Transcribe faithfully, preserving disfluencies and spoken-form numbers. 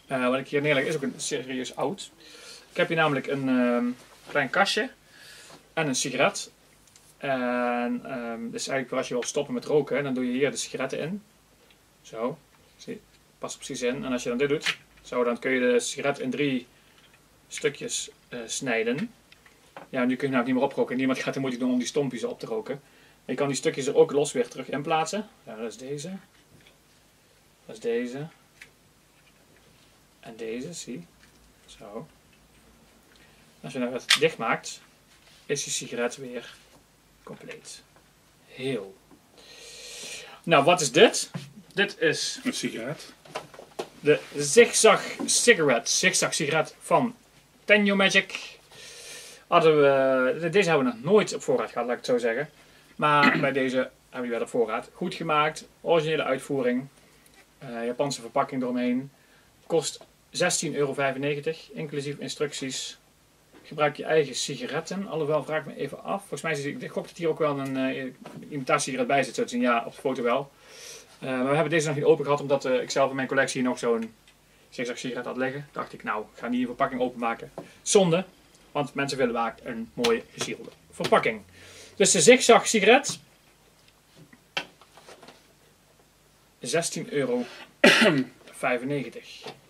Uh, wat ik hier neerleg is ook een serieus oud. Ik heb hier namelijk een um, klein kastje en een sigaret. En um, dus eigenlijk als je wil stoppen met roken, dan doe je hier de sigaretten in. Zo, zie, past precies in. En als je dan dit doet, zo, dan kun je de sigaret in drie stukjes uh, snijden. Ja, nu kun je nou niet meer oproken. Niemand gaat de moeite doen om die stompjes op te roken. Je kan die stukjes er ook los weer terug in plaatsen. Ja, dat is deze. Dat is deze. En deze, zie. Zo. Als je nou het dicht maakt, is je sigaret weer compleet. Heel. Nou, wat is dit? Dit is een sigaret. De Zigzag Cigarette. Zigzag sigaret van Tenjo Magic. Hadden we, deze hebben we nog nooit op voorraad gehad, laat ik het zo zeggen. Maar bij deze hebben we die wel op voorraad. Goed gemaakt, originele uitvoering. Uh, Japanse verpakking eromheen. Kost zestien euro vijfennegentig, inclusief instructies. Gebruik je eigen sigaretten. Alhoewel, vraag ik me even af. Volgens mij is het, ik gok dat hier ook wel een uh, imitatiesigaret bij zit. Zo te zien, ja, op de foto wel. Uh, maar we hebben deze nog niet open gehad, omdat uh, ik zelf in mijn collectie nog zo'n zigzag sigaret had liggen. Dacht ik, nou, ik ga niet een verpakking openmaken. Zonde, want mensen willen vaak een mooie gesielde verpakking. Dus de Zigzag sigaret. zestien euro vijfennegentig.